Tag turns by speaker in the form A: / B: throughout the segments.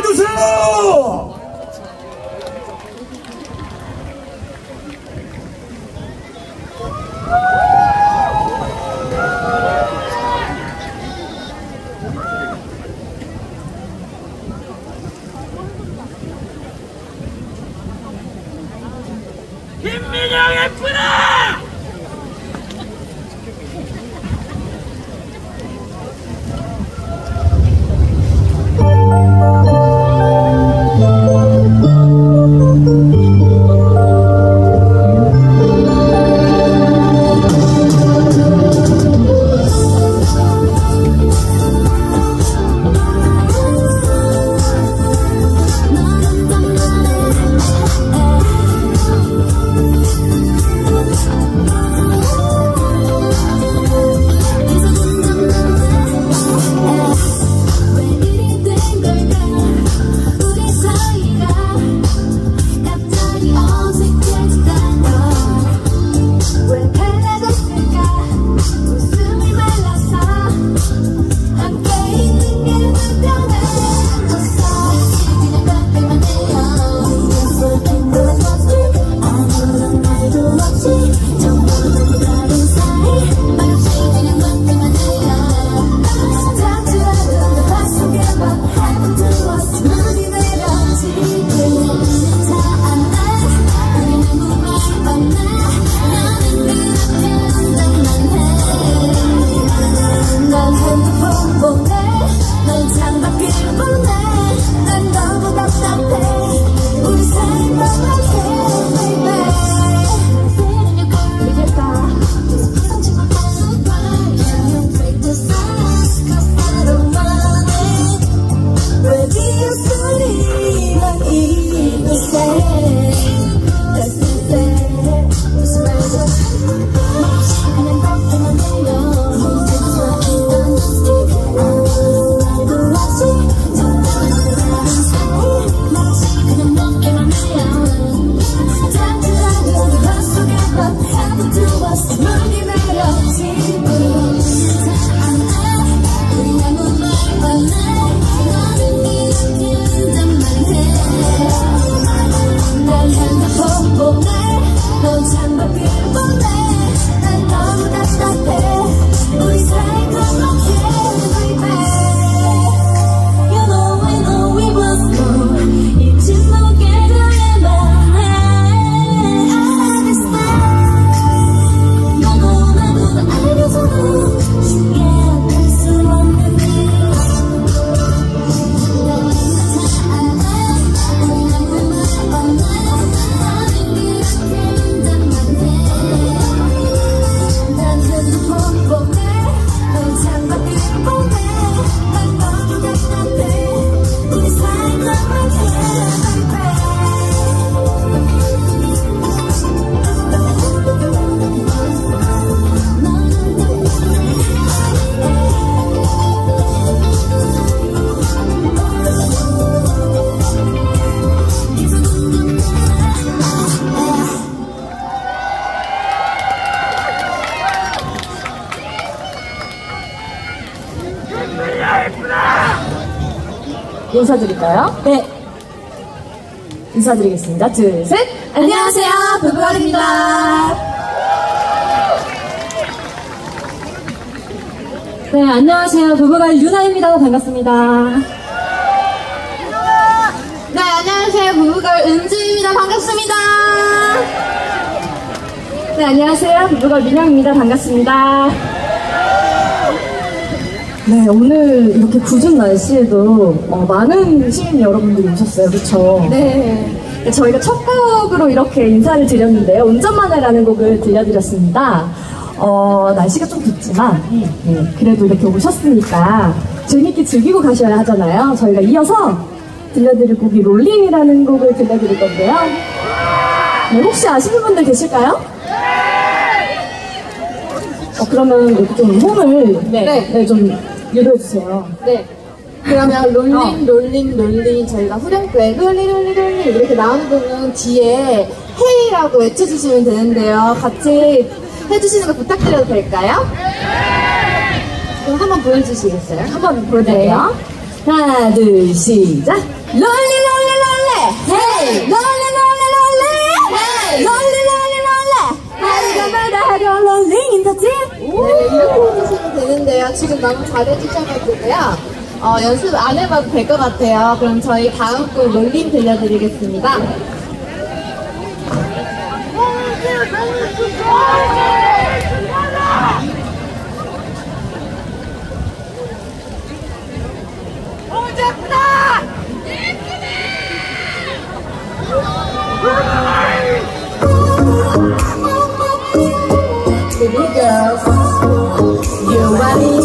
A: 보여주세요. 김민영 예쁘다!
B: 인사드릴까요? 네. 인사드리겠습니다. 둘, 셋. 안녕하세요. 부부걸입니다. 네, 안녕하세요. 부부걸 유나입니다. 반갑습니다.
C: 네, 안녕하세요. 부부걸 은지입니다. 반갑습니다.
B: 네, 안녕하세요. 부부걸 민영입니다. 반갑습니다. 네, 오늘 이렇게 궂은 날씨에도 많은 시민 여러분들이 오셨어요. 그렇죠? 네. 저희가 첫 곡으로 이렇게 인사를 드렸는데요. 운전만 해라는 곡을 들려드렸습니다. 날씨가 좀 덥지만 네, 그래도 이렇게 오셨으니까 재밌게 즐기고 가셔야 하잖아요. 저희가 이어서 들려드릴 곡이 롤링이라는 곡을 들려드릴 건데요. 네, 혹시 아시는 분들 계실까요? 그러면 이렇게 좀 홈을 좀 유도해주세요.
C: 네. 그러면 롤링 저희가 후렴구에 롤링 이렇게 나오는 부분 뒤에 헤이라고 외쳐주시면 되는데요. 같이 해주시는 거 부탁드려도 될까요? 그럼 한번 보여주시겠어요?
B: 한번 보여드릴게요. 하나, 둘, 시작!
C: 롤리 롤리 롤리 헤이 롤리 롤리 롤리 헤이 롤리 롤리 롤리 하루가마다 하루 롤링 인터집. 네, 이렇게 해주시면 되는데요. 지금 너무 잘해주셔가지고요. 연습 안 해봐도 될 것 같아요. 그럼 저희 다음 곡 롤링 들려드리겠습니다. Baby girls, you ready?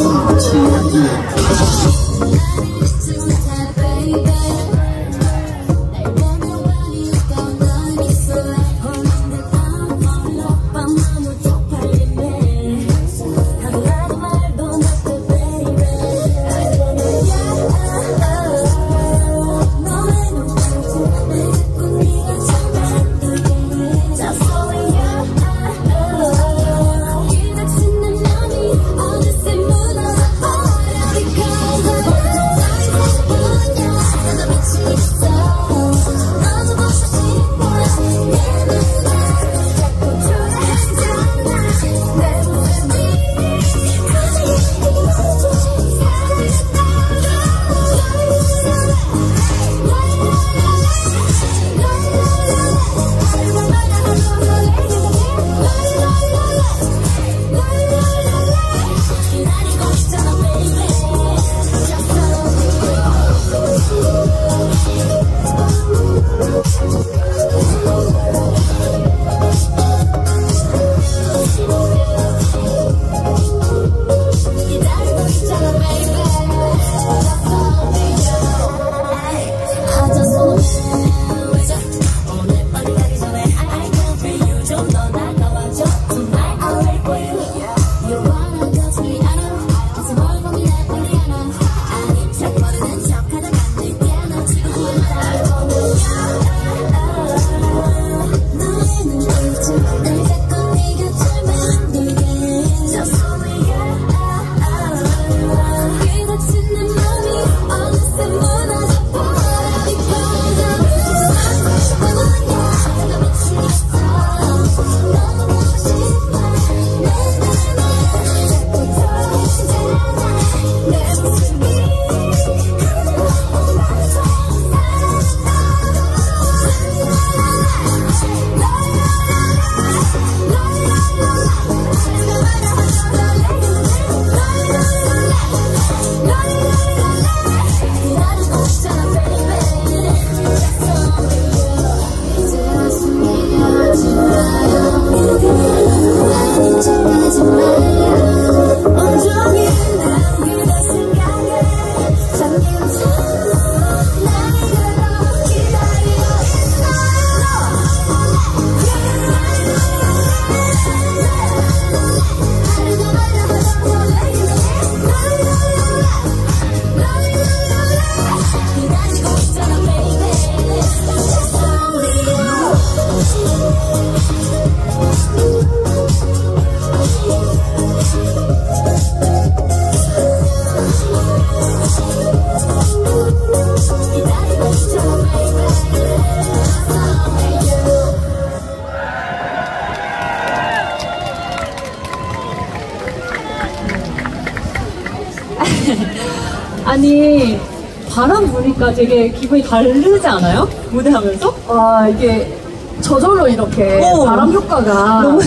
B: 아니 바람 부니까 되게 기분이 다르지 않아요? 무대하면서? 아 이게 저절로 이렇게 바람 효과가 너무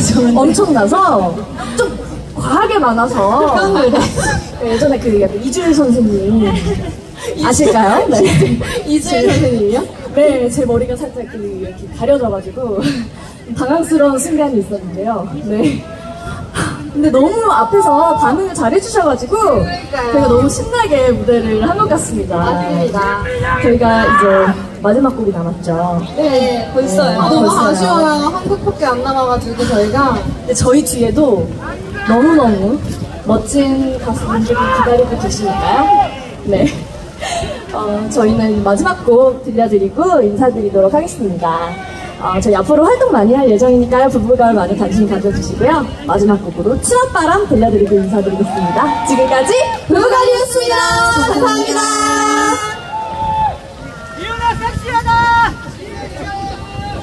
B: 엄청나서 좀 과하게 많아서 예전에 그 약간 이주일 선생님 아실까요? 네.
C: 이주일 선생님이요?
B: 네, 제 머리가 살짝 이렇게 가려져가지고 당황스러운 순간이 있었는데요. 네. 근데 너무 앞에서 반응을 잘해주셔가지고 저희가 너무 신나게 무대를 한 것 같습니다.
C: 맞습니다.
B: 저희가 이제 마지막 곡이 남았죠.
C: 네, 벌써요.
B: 네,
C: 너무
B: 벌써요.
C: 아쉬워요. 한 곡밖에 안 남아가지고 저희가.
B: 근데 저희 뒤에도 너무너무 멋진 가수분들이 기다리고 계시니까요. 네. 저희는 마지막 곡 들려드리고 인사드리도록 하겠습니다. 저희 앞으로 활동 많이 할 예정이니까요. 부부가을 많은 관심 가져주시고요. 마지막 곡으로 치맛바람 들려드리고 인사드리겠습니다. 지금까지
C: 부부가을이었습니다. 감사합니다.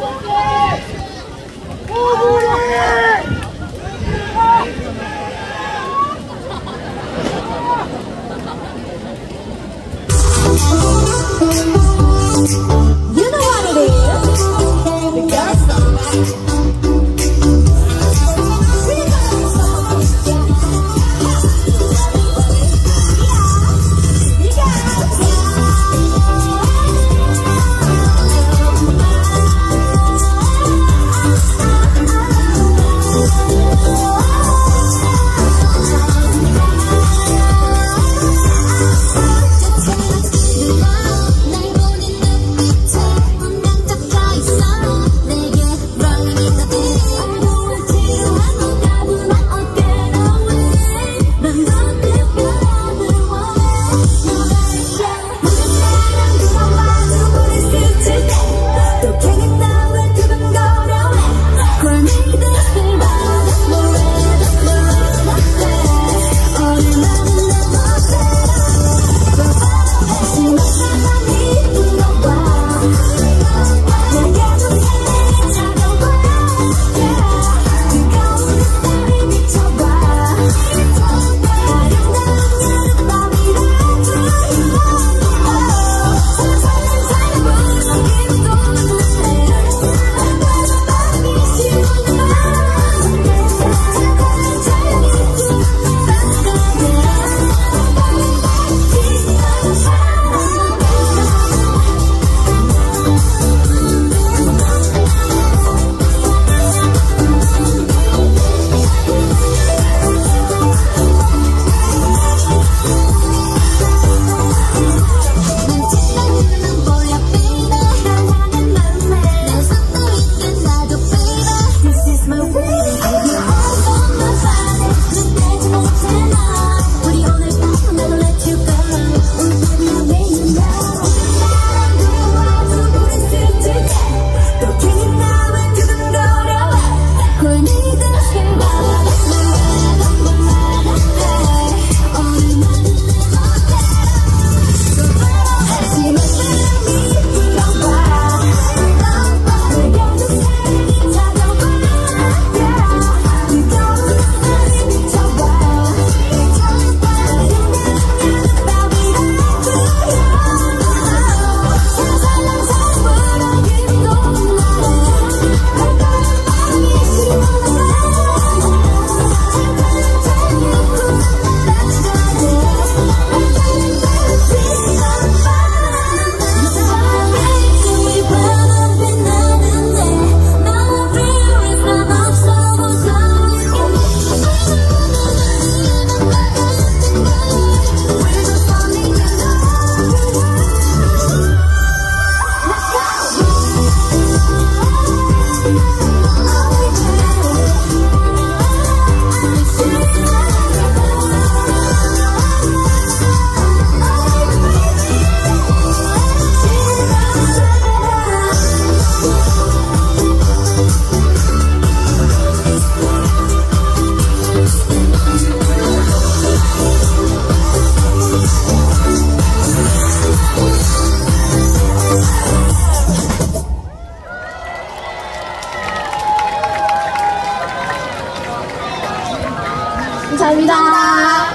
C: 감사합니다.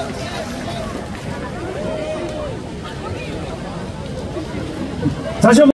A: 다시 한번